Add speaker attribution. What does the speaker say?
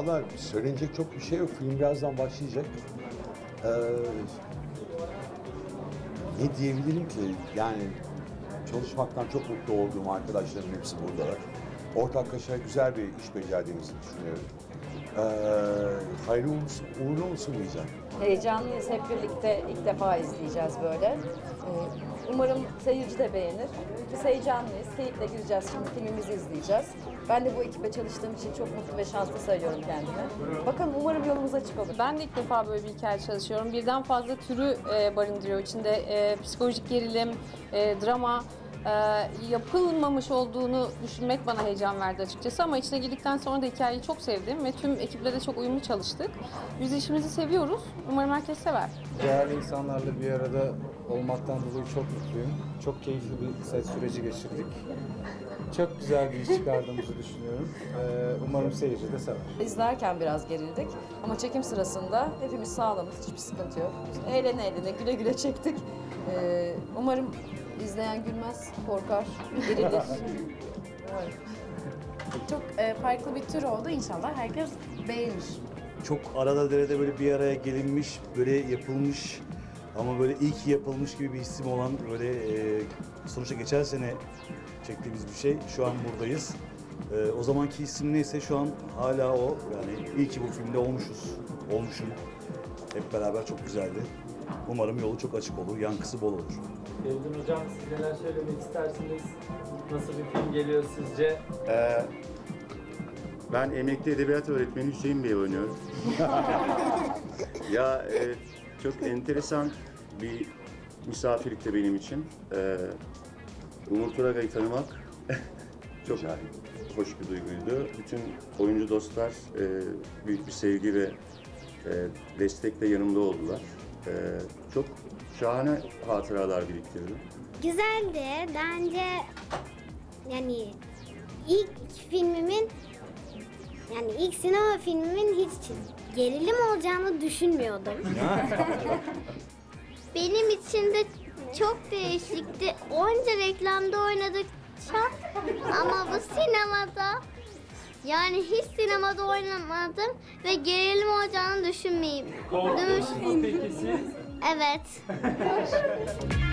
Speaker 1: Vallahi söylenecek çok bir şey yok. Film birazdan başlayacak. Ne diyebilirim ki? Yani çalışmaktan çok mutlu olduğum arkadaşlarım hepsi buradalar. Ortaklaşa güzel bir iş becerdiğimizi düşünüyorum. Hayırlı olsun, uğurlu olsun diyeceğim.
Speaker 2: Heyecanlıyız. Hep birlikte ilk defa izleyeceğiz böyle. Umarım seyirci de beğenir. Biz heyecanlıyız. Keyifle gireceğiz şimdi. Filmimizi izleyeceğiz. Ben de bu ekibe çalıştığım için çok mutlu ve şanslı sayıyorum kendimi. Bakalım umarım yolumuz açık olur.
Speaker 3: Ben de ilk defa böyle bir hikaye çalışıyorum. Birden fazla türü barındırıyor. İçinde psikolojik gerilim, drama, yapılmamış olduğunu düşünmek bana heyecan verdi açıkçası. Ama içine girdikten sonra da hikayeyi çok sevdim ve tüm ekiple de çok uyumlu çalıştık. Biz işimizi seviyoruz. Umarım herkes sever.
Speaker 4: Değerli insanlarla bir arada olmaktan dolayı çok mutluyum. Çok keyifli bir set süreci geçirdik. Çok güzel bir iş çıkardığımızı düşünüyorum. Umarım seyirci de sever.
Speaker 2: İzlerken biraz gerildik ama çekim sırasında hepimiz sağlamız, hiçbir sıkıntı yok. Eğlene eğlene, güle güle çektik. Umarım izleyen gülmez, korkar, gerilir.
Speaker 5: Çok farklı bir tür oldu. İnşallah herkes beğenir.
Speaker 6: Çok arada derede böyle bir araya gelinmiş, böyle yapılmış ama böyle iyi ki yapılmış gibi bir hissim olan böyle sonuçta geçen sene çektiğimiz bir şey. Şu an buradayız. O zamanki hissim neyse şu an hala o. Yani iyi ki bu filmde olmuşum. Hep beraber çok güzeldi. Umarım yolu çok açık olur, yankısı bol olur.
Speaker 7: Feridun Hocam, siz neler söylemek istersiniz? Nasıl bir film geliyor sizce?
Speaker 8: Ben emekli edebiyat öğretmeni Hüseyin Bey oynuyorum. Ya çok enteresan bir misafirlikte benim için. Umur Turagay'ı tanımak çok hoş bir duyguydu. Bütün oyuncu dostlar büyük bir sevgi ve destekle yanımda oldular. Çok şahane hatıralar biriktirdim.
Speaker 9: Güzeldi. Bence yani ilk filmimin ilk sinema filmimin hiç gerilim olacağını düşünmüyordum. Benim için de çok değişikti. Onca reklamda oynadık ama bu sinemada yani hiç sinemada oynamadım ve gerilim olacağını düşünmeyeyim.
Speaker 7: Korktunuz mu peki siz?
Speaker 9: Evet.